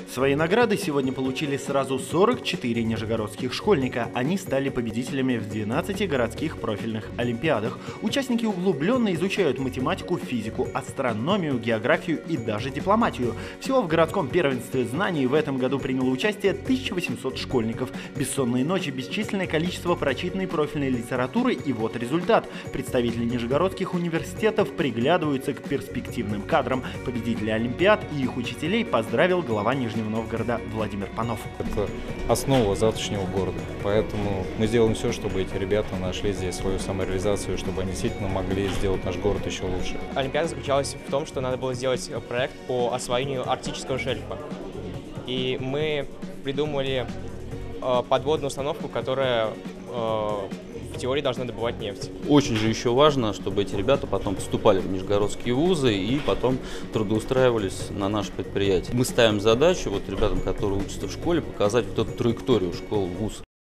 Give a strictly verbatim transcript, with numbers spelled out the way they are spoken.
Свои награды сегодня получили сразу сорок четыре нижегородских школьника. Они стали победителями в двенадцати городских профильных олимпиадах. Участники углубленно изучают математику, физику, астрономию, географию и даже дипломатию. Всего в городском первенстве знаний в этом году приняло участие тысяча восемьсот школьников. Бессонные ночи, бесчисленное количество прочитанной профильной литературы, и вот результат. Представители нижегородских университетов приглядываются к перспективным кадрам. Победители олимпиад и их учителей поздравил глава Нижнего Новгорода Владимир Панов. Это основа завтрашнего города, поэтому мы сделаем все, чтобы эти ребята нашли здесь свою самореализацию, чтобы они действительно могли сделать наш город еще лучше. Олимпиада заключалась в том, что надо было сделать проект по освоению арктического шельфа. И мы придумали э, подводную установку, которая э, в теории должна добывать нефть. Очень же еще важно, чтобы эти ребята потом поступали в нижегородские вузы и потом трудоустраивались на наше предприятие. Мы ставим задачу вот ребятам, которые учатся в школе, показать вот эту траекторию школы-вуз.